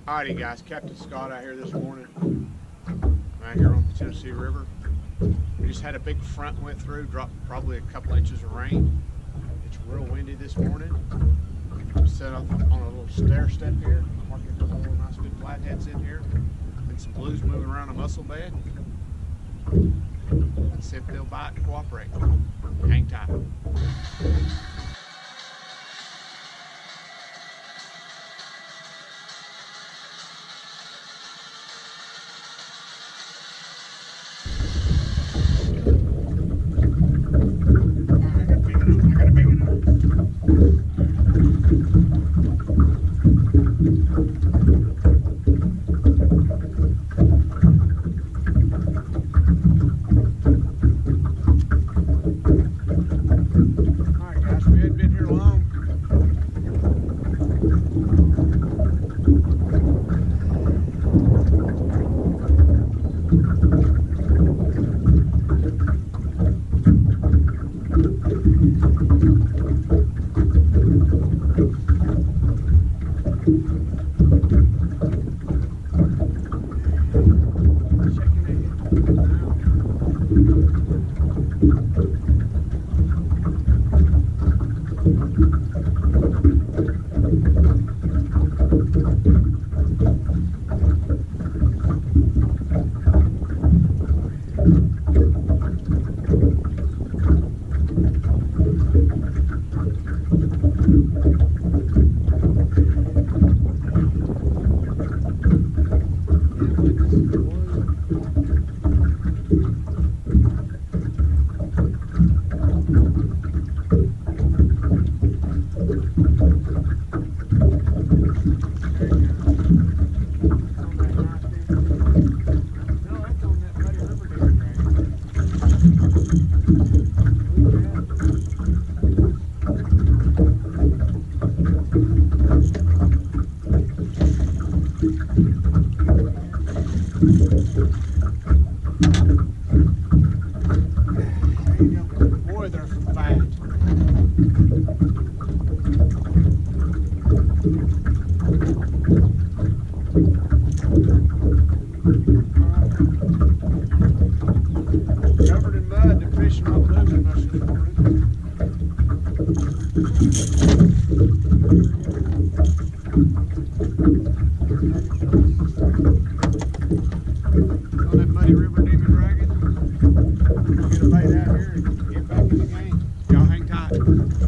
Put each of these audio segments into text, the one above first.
Alrighty guys, Captain Scott out here this morning. Out here on the Tennessee River. We just had a big front went through, dropped probably a couple inches of rain. It's real windy this morning. I'm set up on a little stair step here. Marking a couple of nice good flatheads in here. And some blues moving around a mussel bed. Let's see if they'll bite and cooperate. Hang tight. Boy, they're fat. Covered in mud, the fish not moving much this morning. On that Muddy River Demon Dragon. We'll get a bait out here and get back in the game. Y'all hang tight.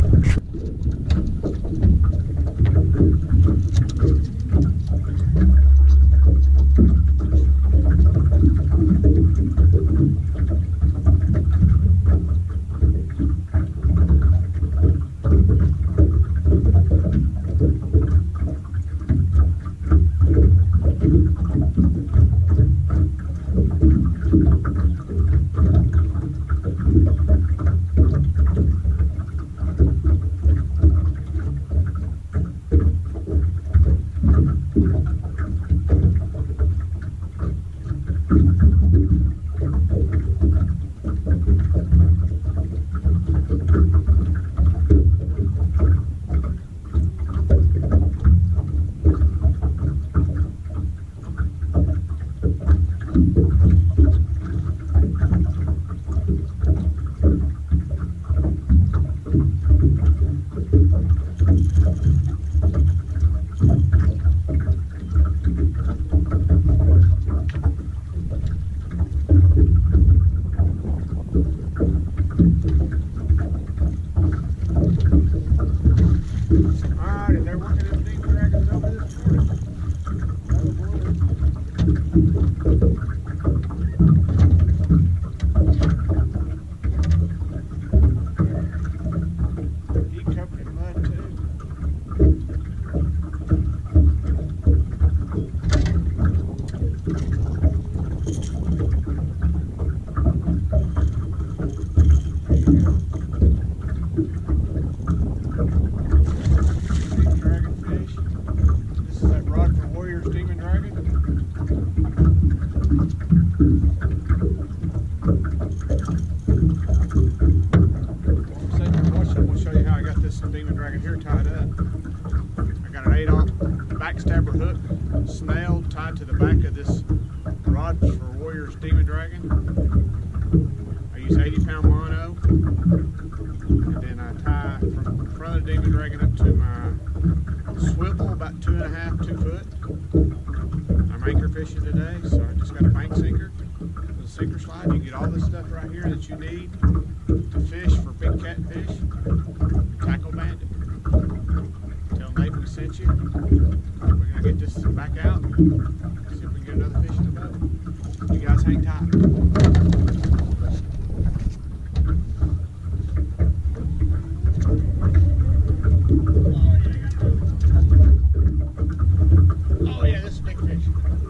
Alright, they're working them Demon Dragons over this morning. He covered in mud too. Demon Dragon here tied up. I got an 8-aught backstabber hook. snail tied to the back of this Rods for Warriors Demon Dragon. I use 80-pound mono, and then I tie from the front of the Demon Dragon up to my swivel, about 2.5, 2 foot. I'm anchor fishing today, so I just got a bank sinker with a sinker slide. You get all this stuff right here that you need to fish for big catfish. Tackle Bandit. Tell Nate we sent you. We're gonna get this back out. See if we can get another fish in the boat. You guys hang tight. Oh yeah, this is a big fish.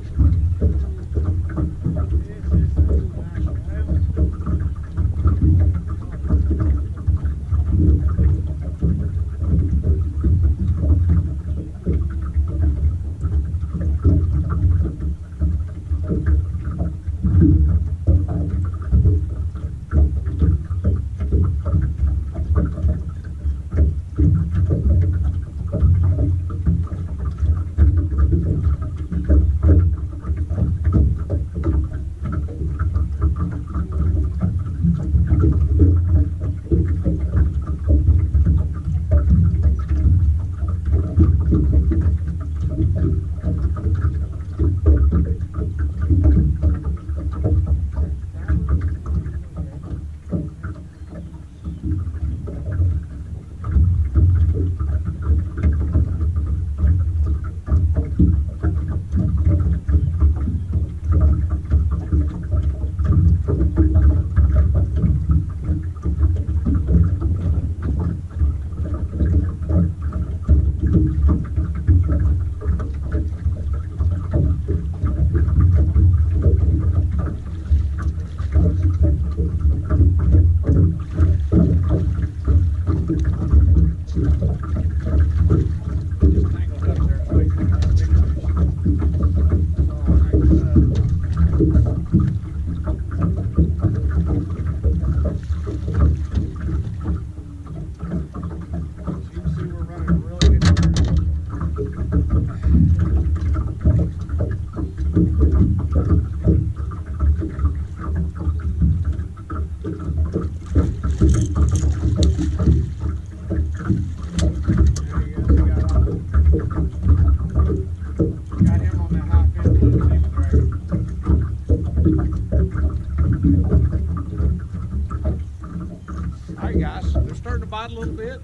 Alright guys, they're starting to bite a little bit.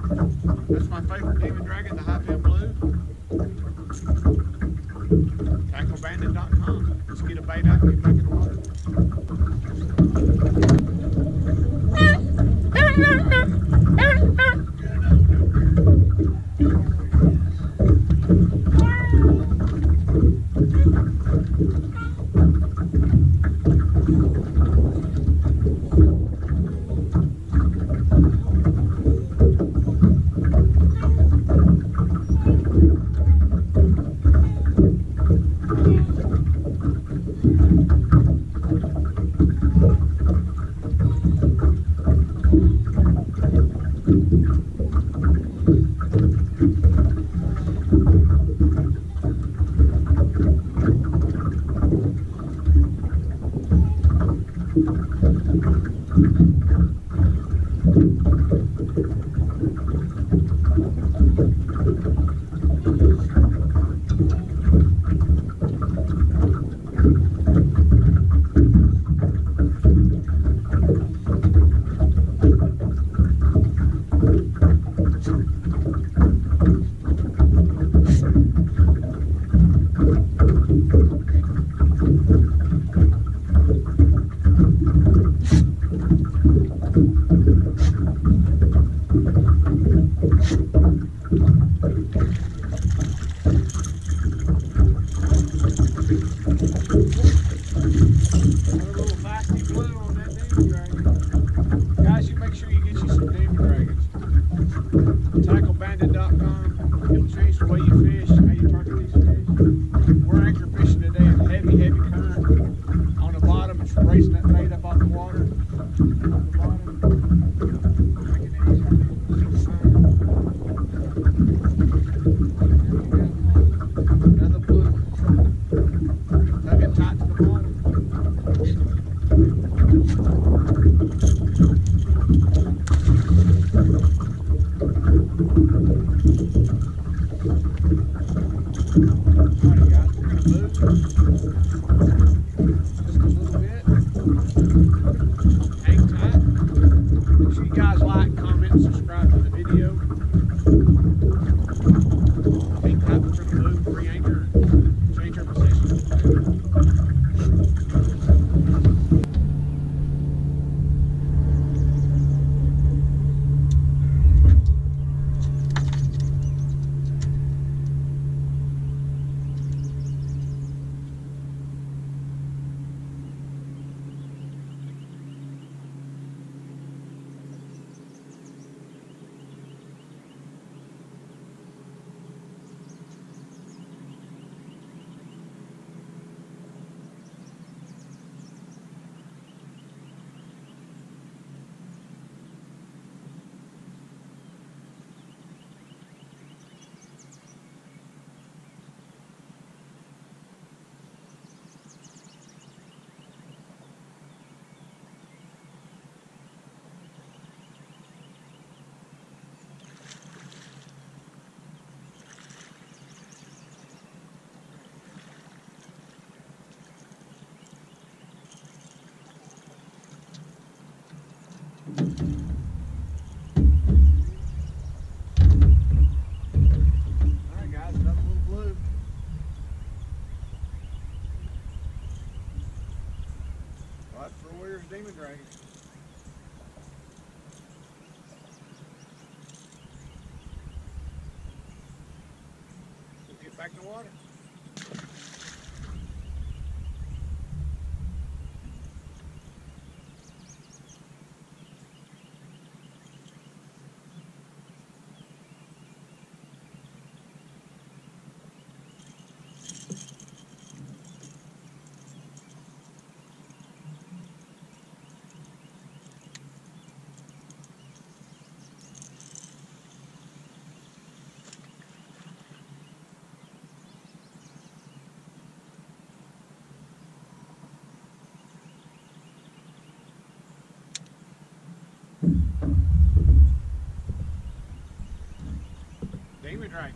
That's my favorite Demon Dragon, the High Fin Blue. TackleBandit.com. Let's get a bait out and get back in the water. Alrighty guys, we're going to move just a little bit. Hang tight. Make sure you guys like, comment, and subscribe to the video. Hang tight, we're going to move, re-anchor, change our position. Alright guys, another little blue. Right for Warrior's Demon Dragon. We'll get back in the water. Demon Dragons.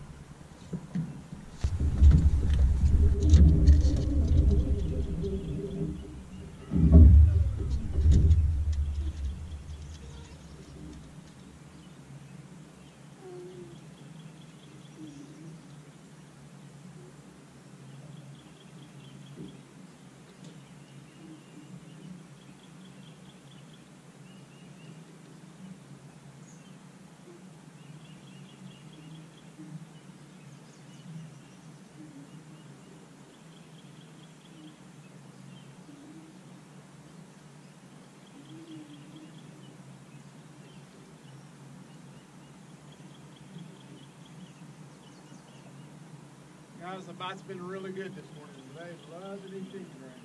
Guys, the bite's been really good this morning. Today's loving these demon dragons.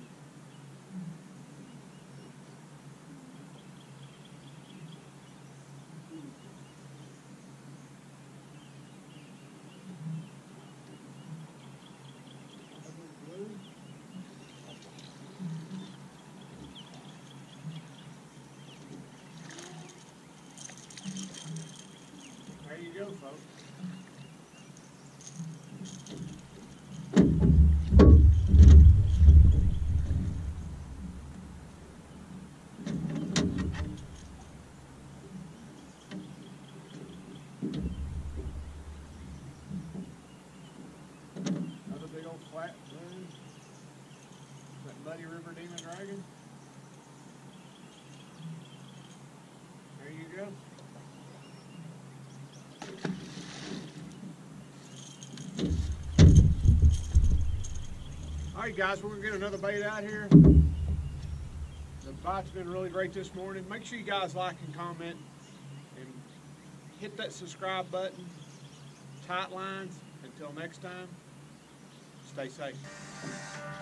There you go, folks. Another big old flat blue. That Muddy River Demon Dragon. There you go. Alright guys, we're going to get another bait out here. The bite's been really great this morning. Make sure you guys like and comment and hit that subscribe button. Tight lines. Until next time, stay safe.